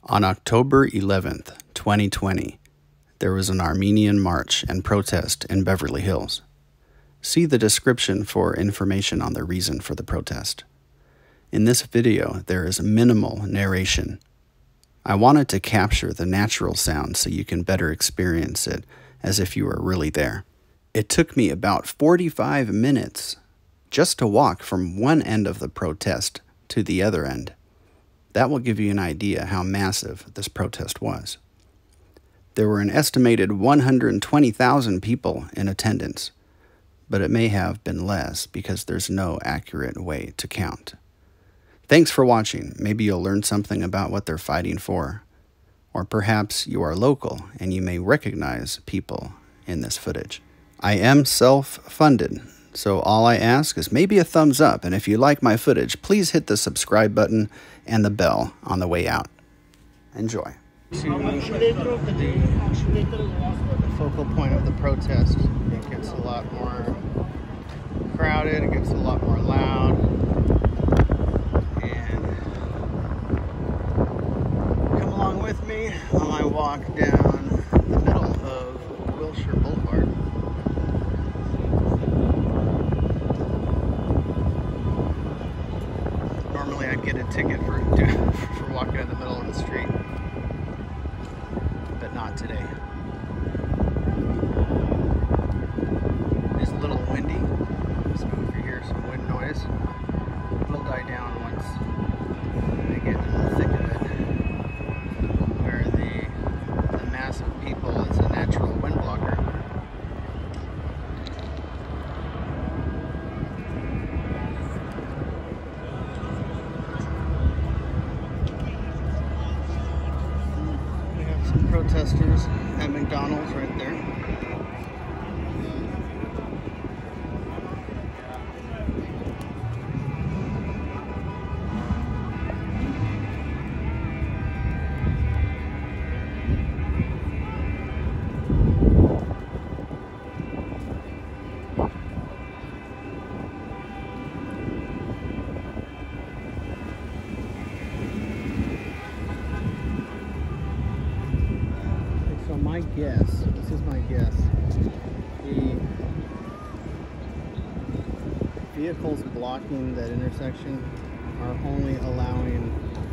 On October 11th, 2020, there was an Armenian march and protest in Beverly Hills. See the description for information on the reason for the protest. In this video, there is minimal narration. I wanted to capture the natural sound so you can better experience it as if you were really there. It took me about 45 minutes just to walk from one end of the protest to the other end. That will give you an idea how massive this protest was. There were an estimated 120,000 people in attendance, but it may have been less because there's no accurate way to count. Thanks for watching. Maybe you'll learn something about what they're fighting for. Or perhaps you are local and you may recognize people in this footage. I am self-funded, so all I ask is maybe a thumbs up, and if you like my footage, please hit the subscribe button and the bell on the way out. Enjoy. To the focal point of the protest, it gets a lot more crowded, it gets a lot more loud, and come along with me on my walk down the middle of Wilshire Blvd. Normally I'd get a ticket for walking in the middle of the street, but not today. It's a little windy, so if you hear some wind noise, it will die down once they get in the thick of it, where the mass of people is a natural wind blocker. Protesters at McDonald's right there. My guess, this is my guess, the vehicles blocking that intersection are only allowing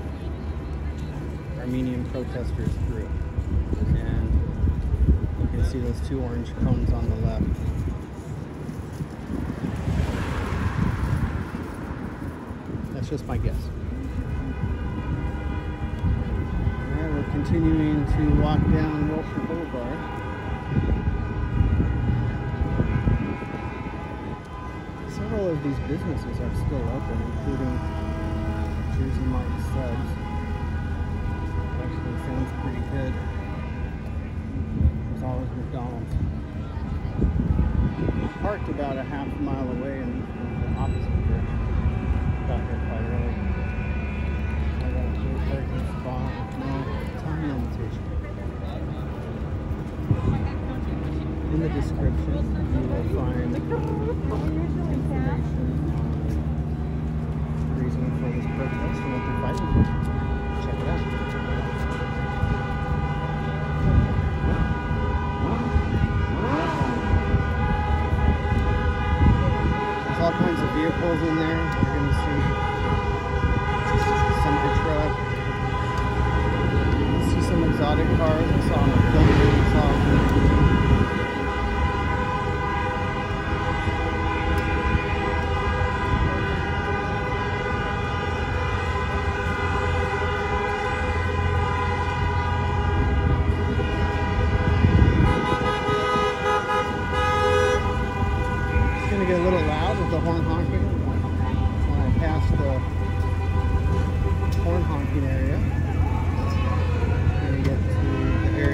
Armenian protesters through. And you can see those two orange cones on the left. That's just my guess. Continuing to walk down Wilshire Blvd. Several of these businesses are still open, including Jersey Mike Subs. Actually sounds pretty good. There's always McDonald's. Parked about a half mile away in the opposite direction. Got here quite early. I got a good parking spot with no time limitation. In the description, you will find information on the reason for this protest and what they're fighting for. Check it out. There's all kinds of vehicles in there. You're going to see semi-truck. Some exotic cars I saw on the film. It's going to get a little loud with the horn honking when I pass the horn honking area.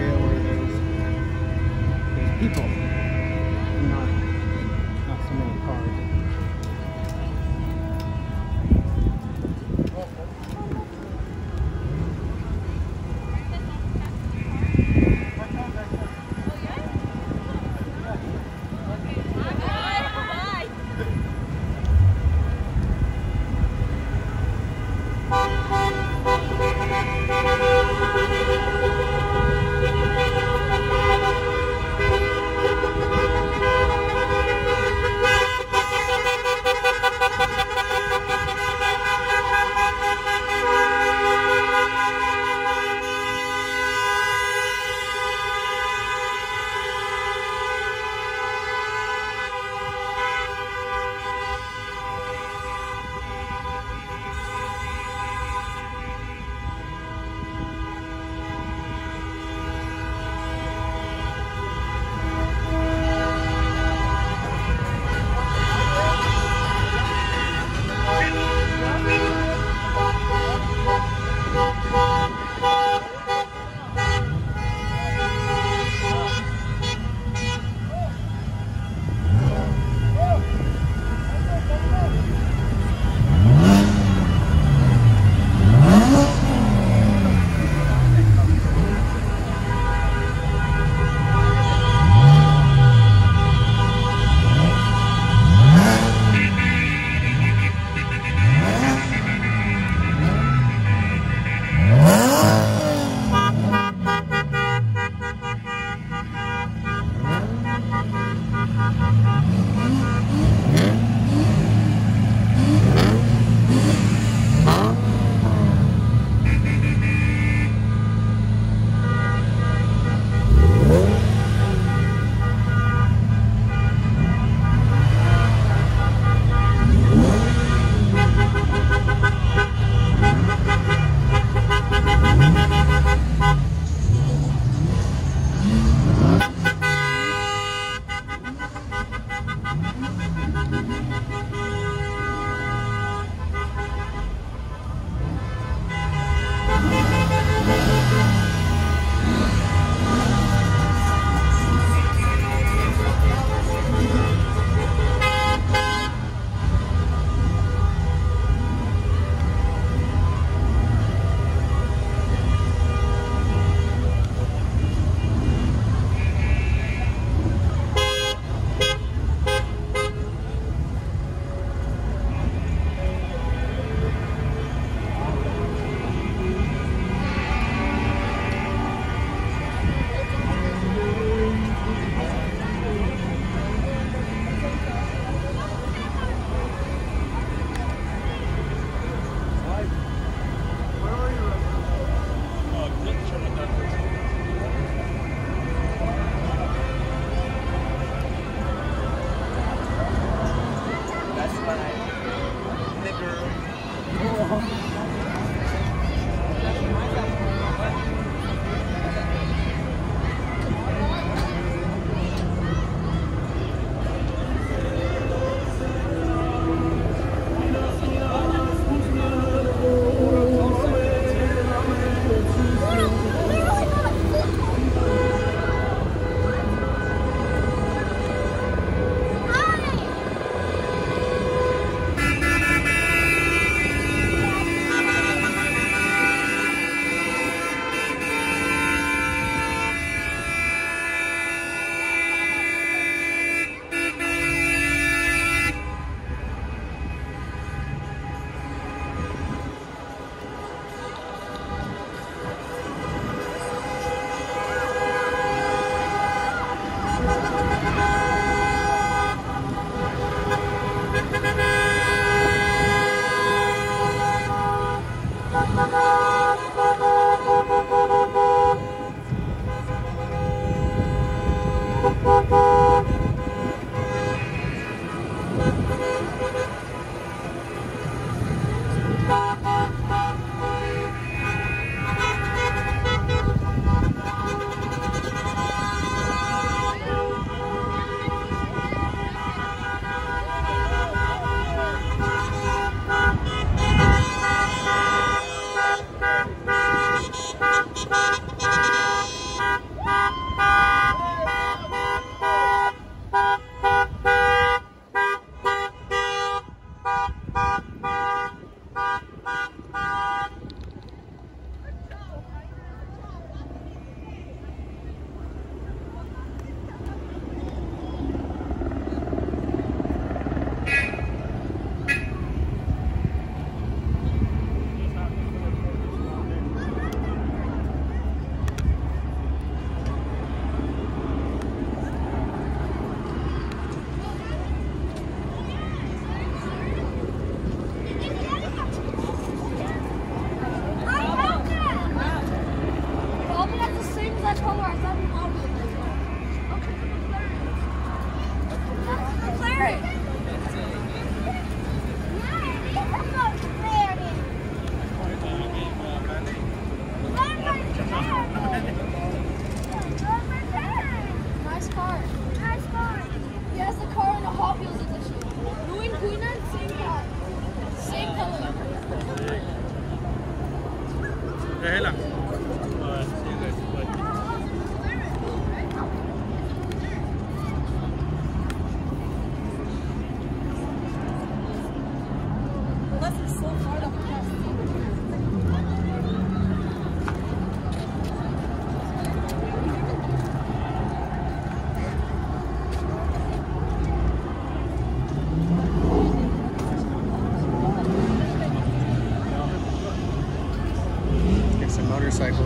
Motorcycle.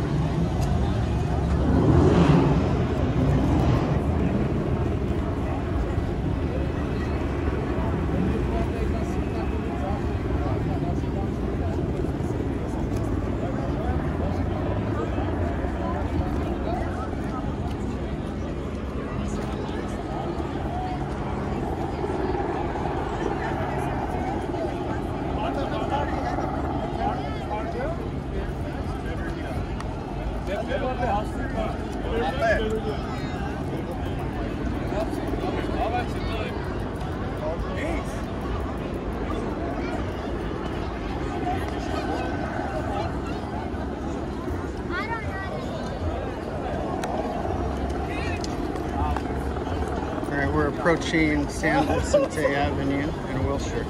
We're approaching San Vicente Avenue in Wilshire.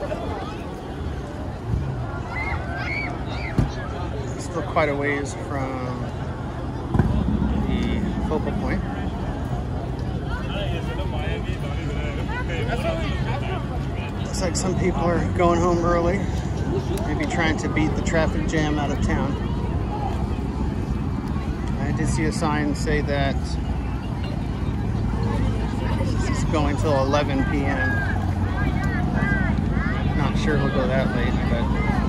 Still quite a ways from the focal point. Looks like some people are going home early, maybe trying to beat the traffic jam out of town. I did see a sign say that going till 11 p.m. Not sure we'll go that late, but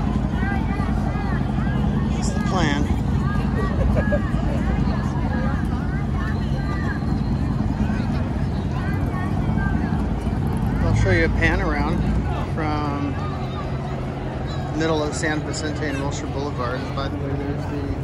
it's the plan. I'll show you a pan around from the middle of San Vicente and Wilshire Blvd. And by the way, there's the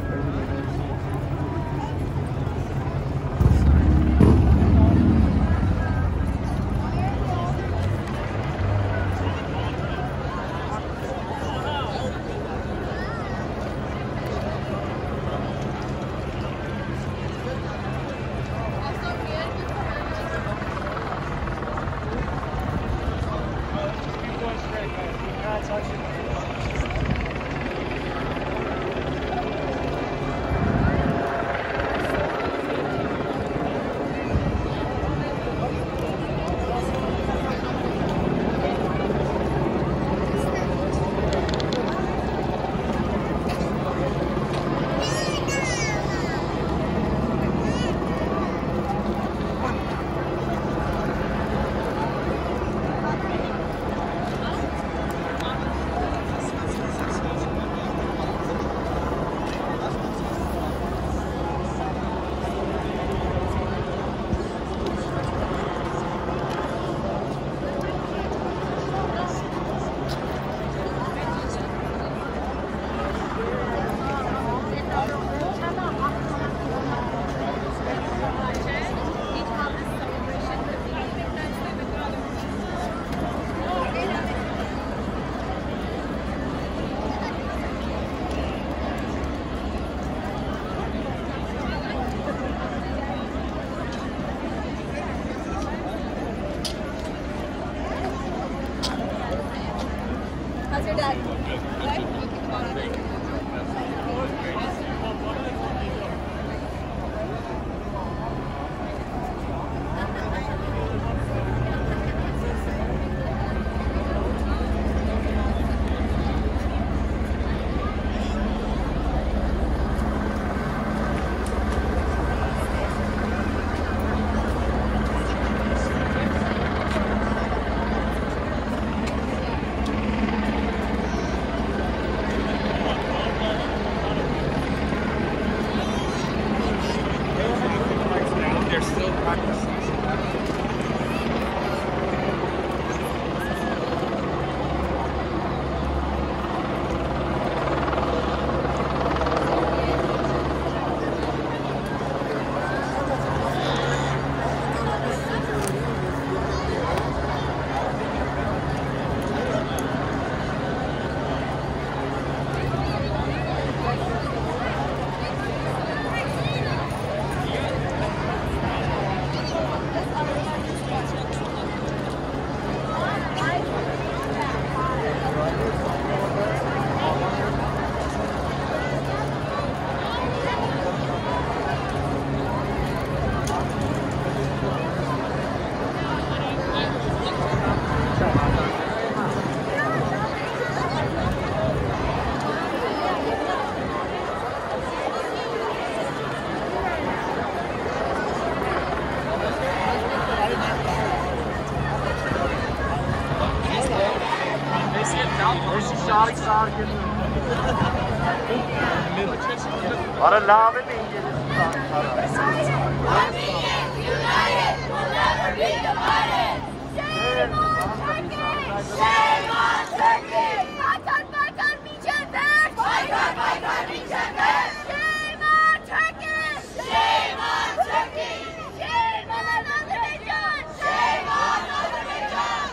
Armenians united will never be divided. Shame on Turkey! Shame on Turkey! Boycott, boycott, Miçever! Boycott, boycott, Miçever! Shame on Turkey! Shame on Turkey! Shame on Azerbaijan! Shame on Azerbaijan!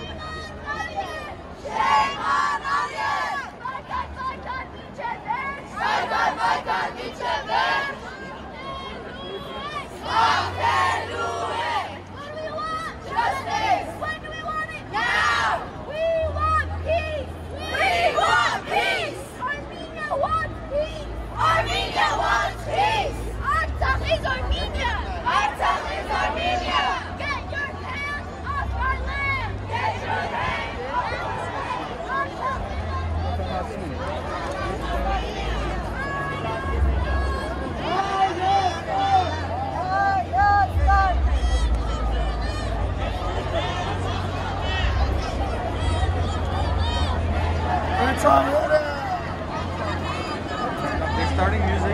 Shame on Armenian! Boycott, boycott, Miçever! Boycott, boycott, Miçever! Stop and do it! What do we want? Justice! When do we want it? Now! We want peace! We want peace! Armenia wants peace! Armenia wants peace! Artsakh is Armenia! Artsakh is Armenia! Get your hands off our land! Get your hands off our land! Artsakh is They're starting music.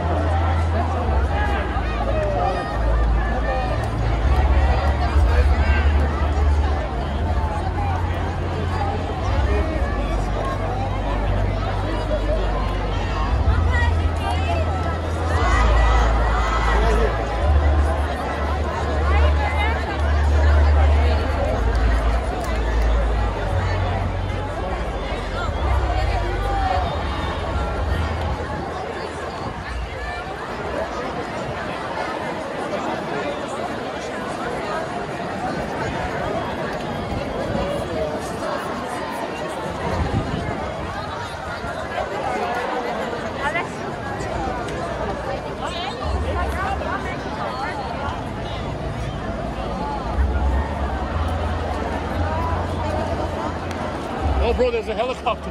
Oh, bro, there's a helicopter.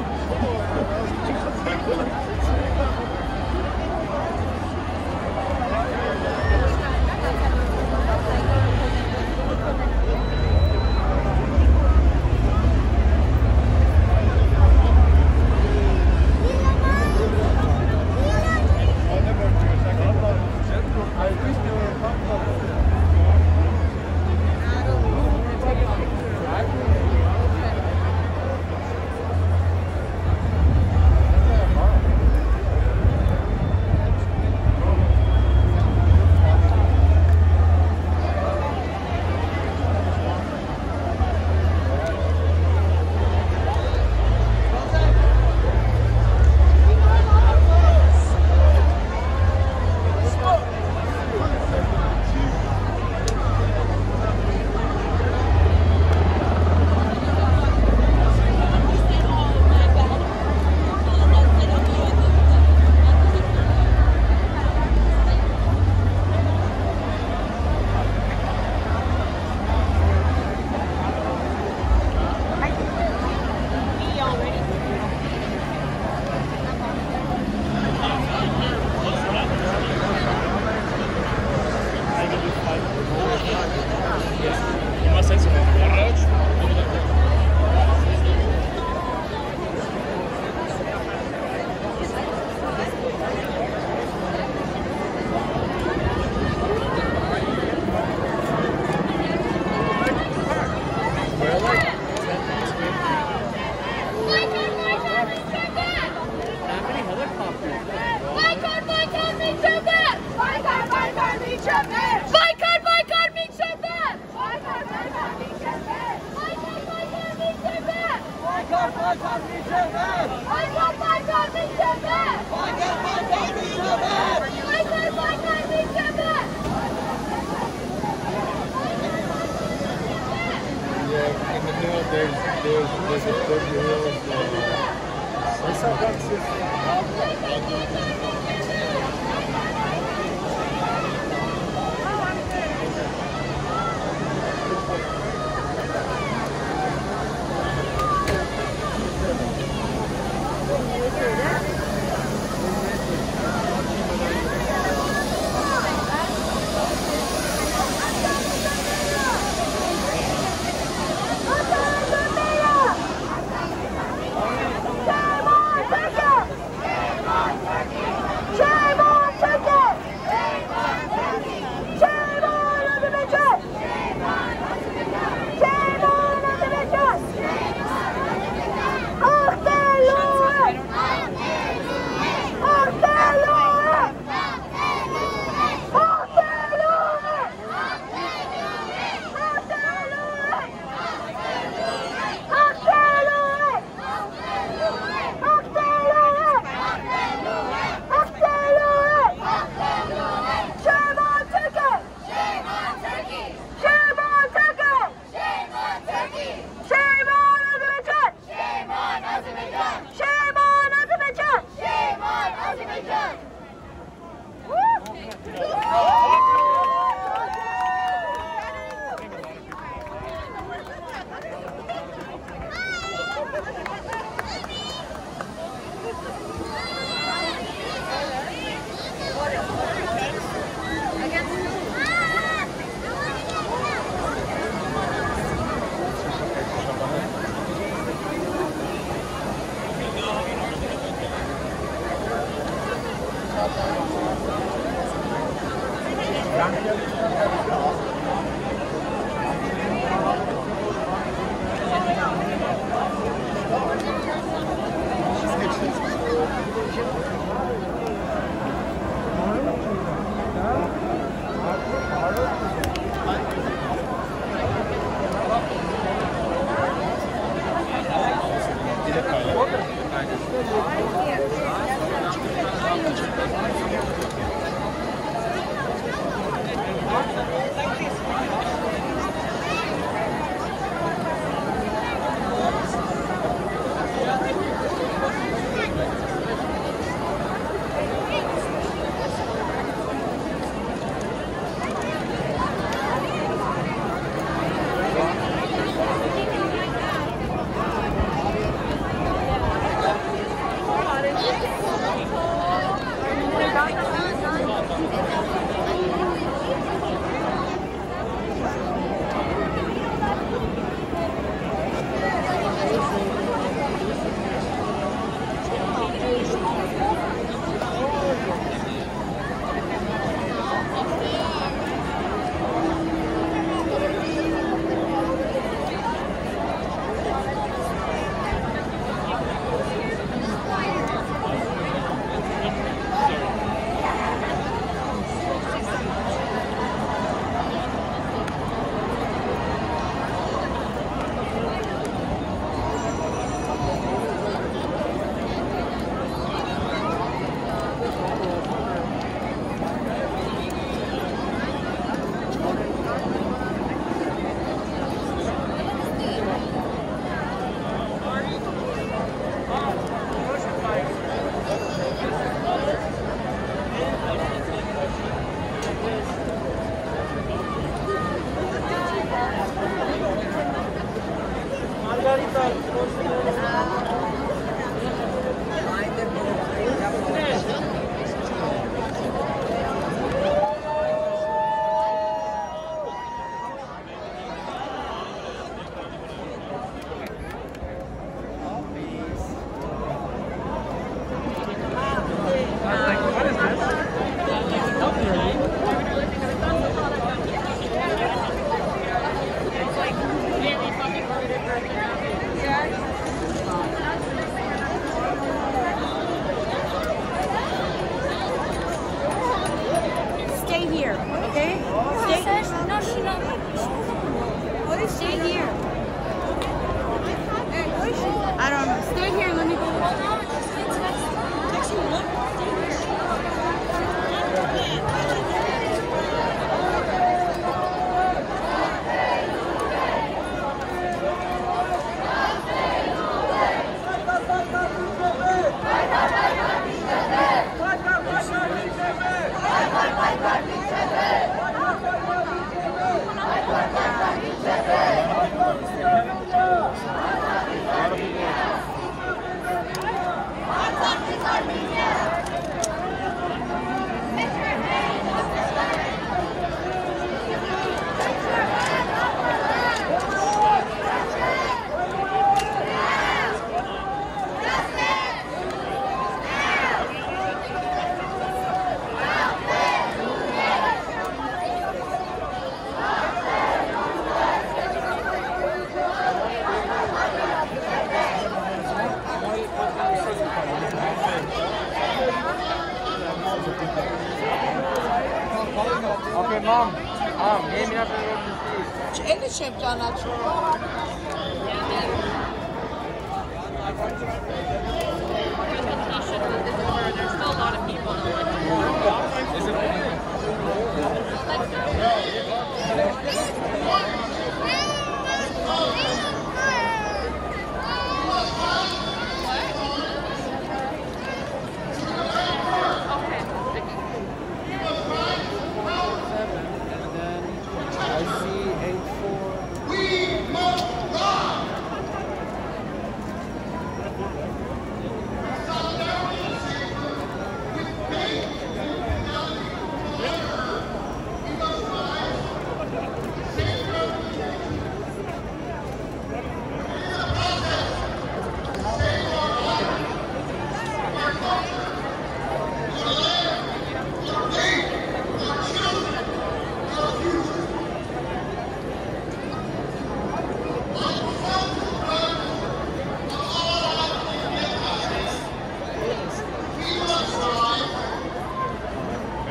There's a Beverly Hills.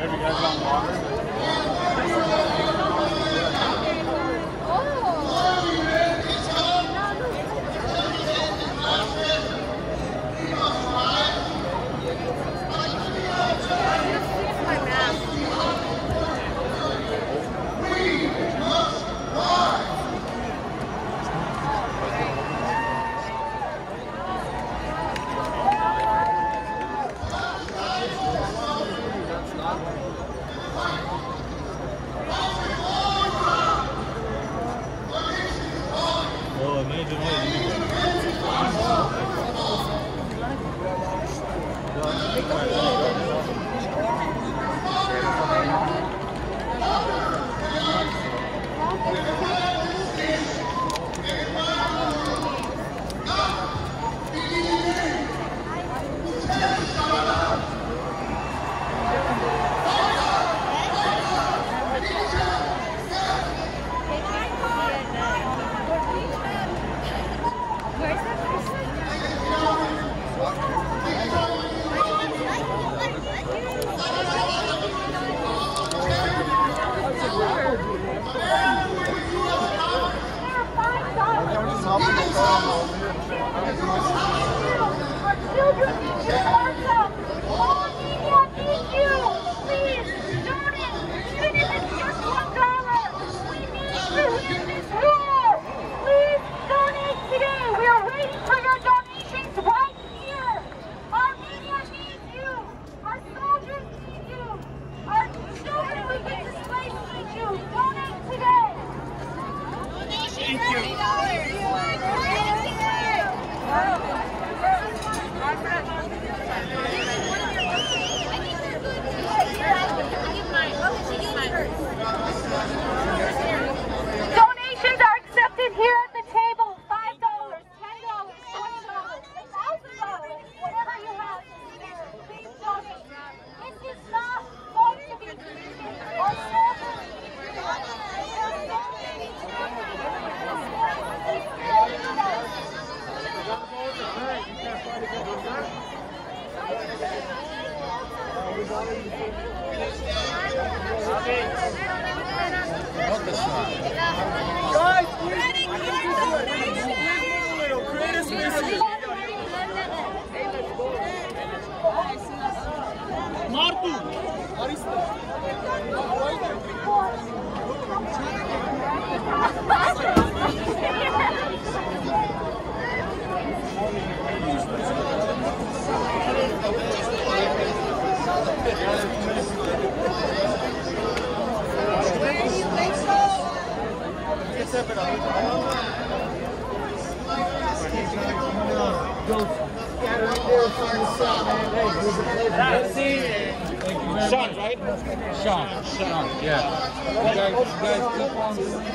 Have you guys on water? Sean, right? Sean, yeah. You guys keep on.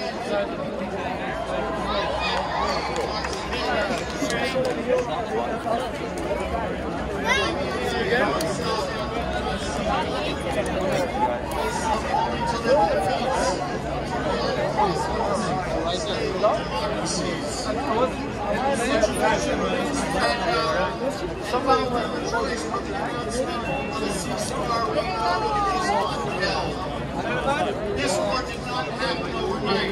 This war did not happen overnight.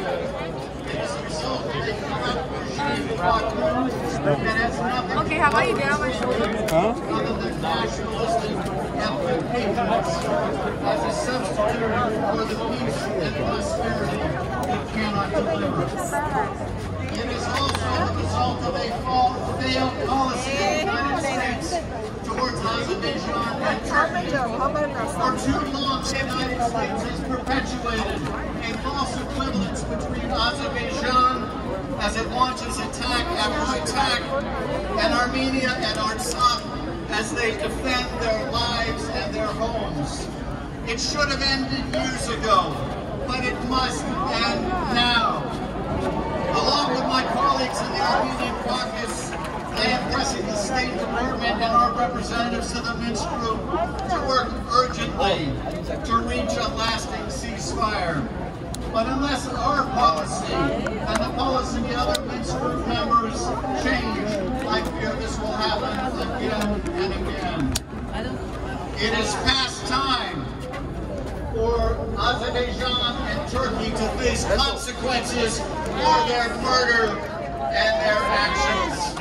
Okay, how about you get on my shoulder? Other than nationalistic ethnic hatred as a substitute for the peace and prosperity it cannot deliver. It is also the result of a failed policy of the United States towards Azerbaijan and Turkey. For too long, the United States has perpetuated a false equivalence between Azerbaijan as it launches attack after attack, and Armenia and Artsakh as they defend their lives and their homes. It should have ended years ago, but it must end now. Along with my colleagues in the Armenian Protest, I am pressing the State Department and our representatives of the Minsk Group to work urgently to reach a lasting ceasefire. But unless our policy and the policy of the other Minsk Group members change, I fear this will happen again and again. It is past time Azerbaijan and Turkey to face consequences for their murder and their actions.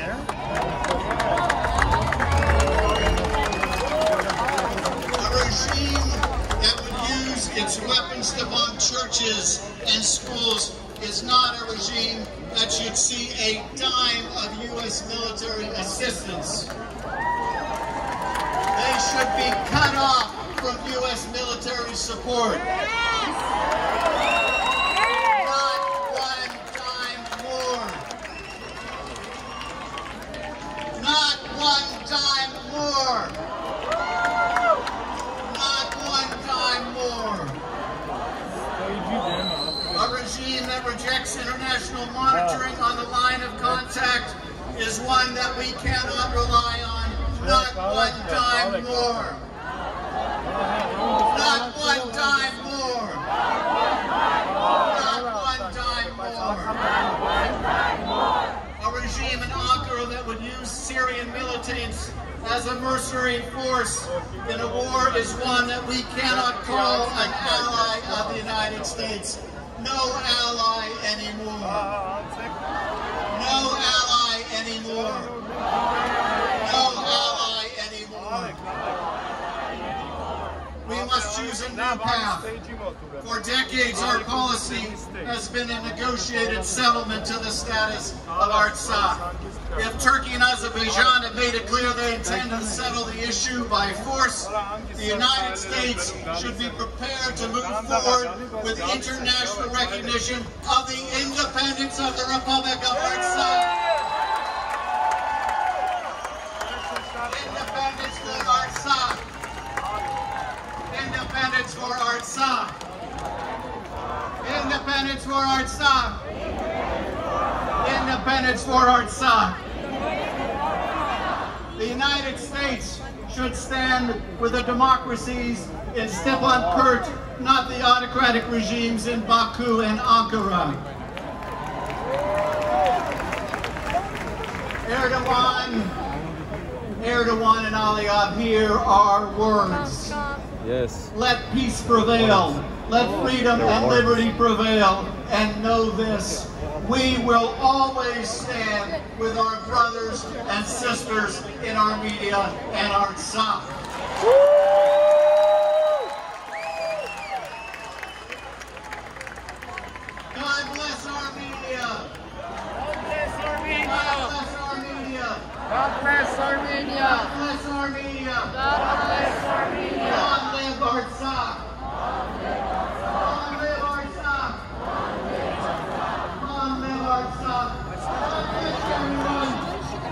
A regime that would use its weapons to bomb churches and schools is not a regime that should see a dime of U.S. military assistance. They should be cut off from U.S. military support. Not one dime more. Not one dime more. Not one dime more. A regime that rejects international monitoring on the line of contact is one that we cannot rely on. Not one dime more. Not one dime more. Not one dime more. A regime in Ankara that would use Syrian militants as a mercenary force in a war is one that we cannot call an ally of the United States. No ally anymore. No ally anymore. No ally anymore. We must choose a new path. For decades, our policy has been a negotiated settlement to the status of Artsakh. If Turkey and Azerbaijan have made it clear they intend to settle the issue by force, the United States should be prepared to move forward with international recognition of the independence of the Republic of Artsakh. Independence for Artsakh. Independence for Artsakh. Independence for Artsakh. Independence for Artsakh. The United States should stand with the democracies in Stepanakert, not the autocratic regimes in Baku and Ankara. Erdogan and Aliyev, here are words. Yes. Let peace prevail. Let freedom and liberty prevail. And know this, we will always stand with our brothers and sisters in Armenia and Artsakh. God bless Armenia. God bless Armenia. God bless Armenia. God bless Armenia. God bless Armenia. Long live Artsakh. Long live Artsakh. Long live Artsakh. God bless everyone.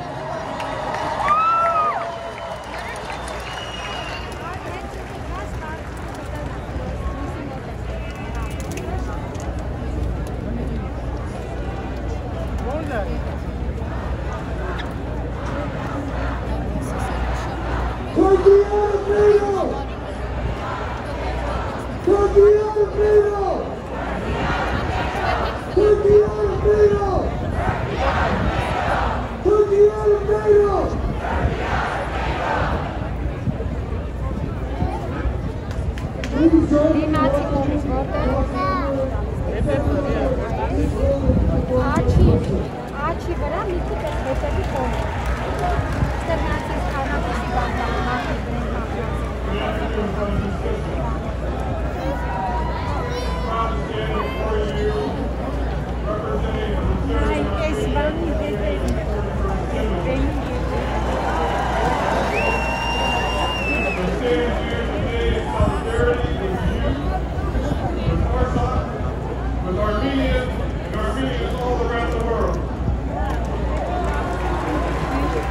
With Armenians and Armenians all around the world.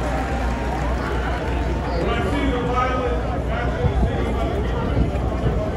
When I see the violence actually taken by the government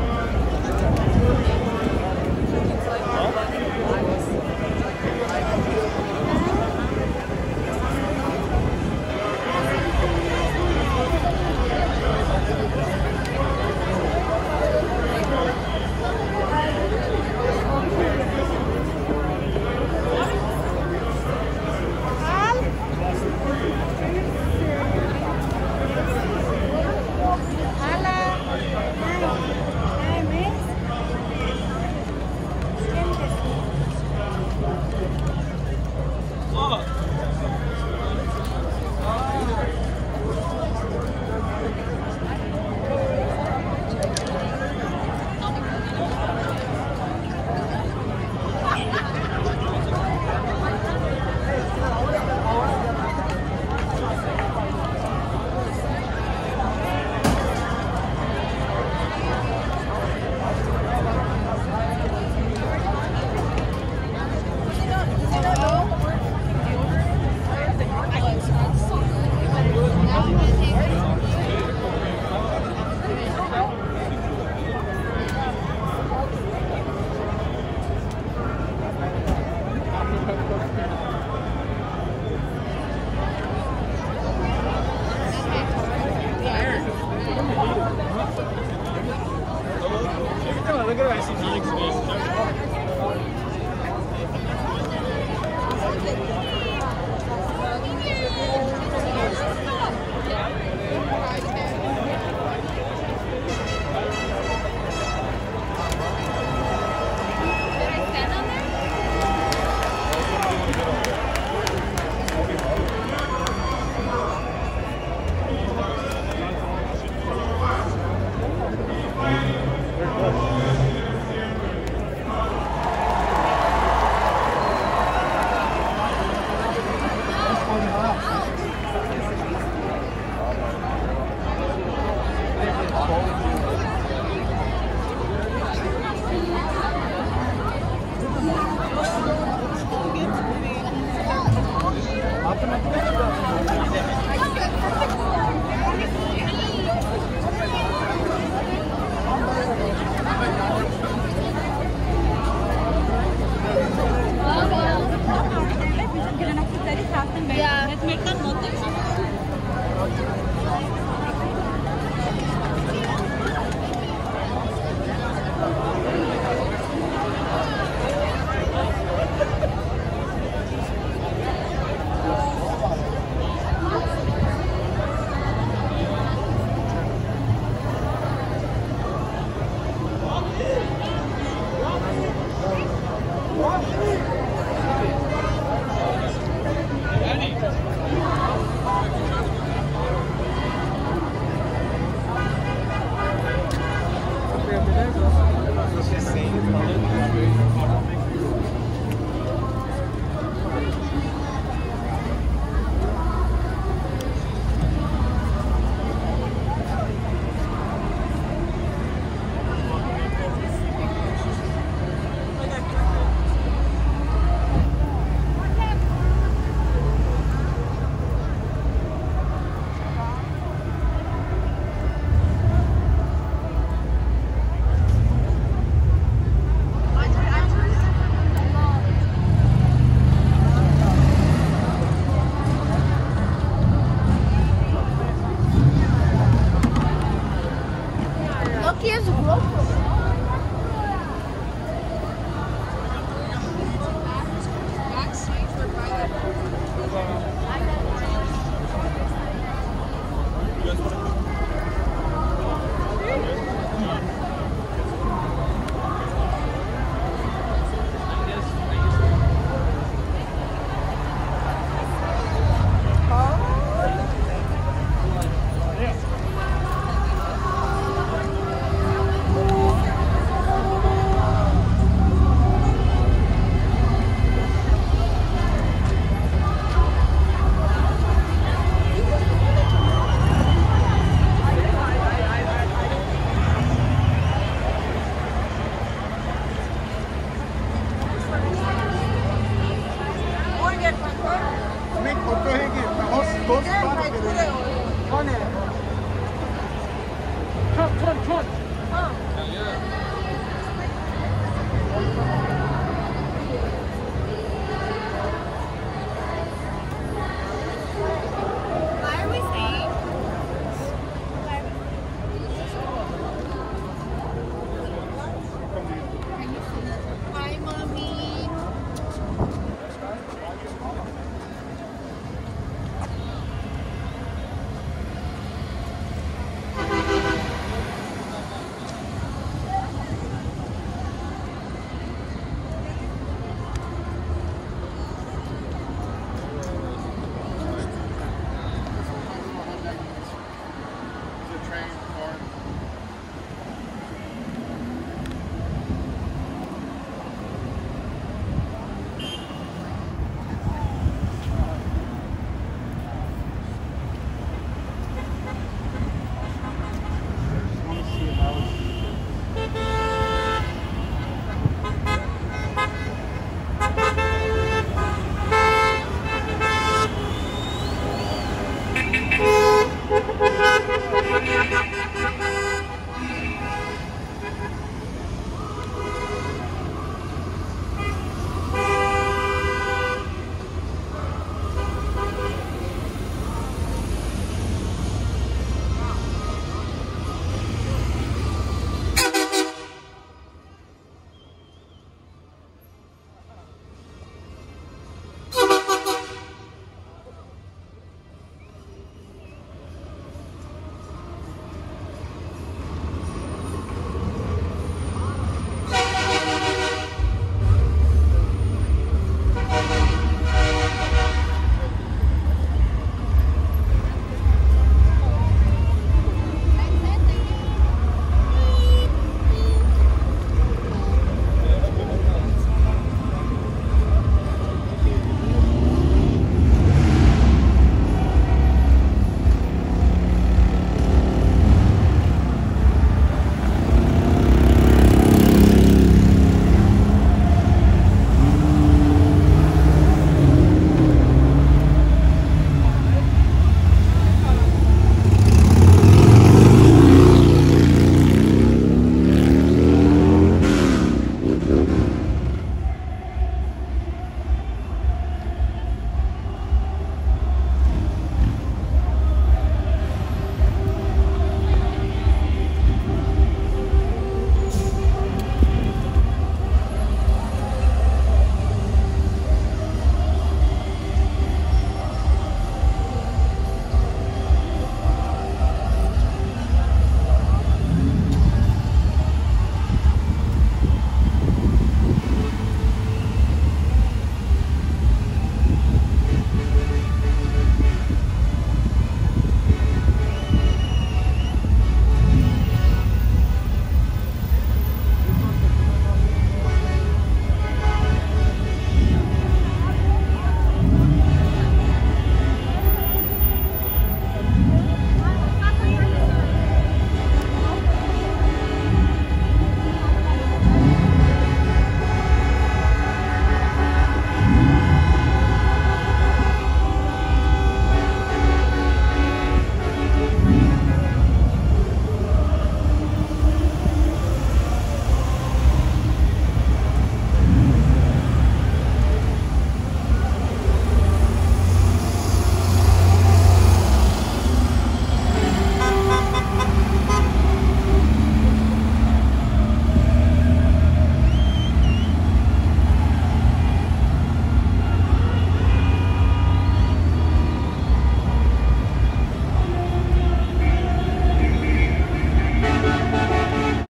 look at our ICT experience. Look, he has a GoPro.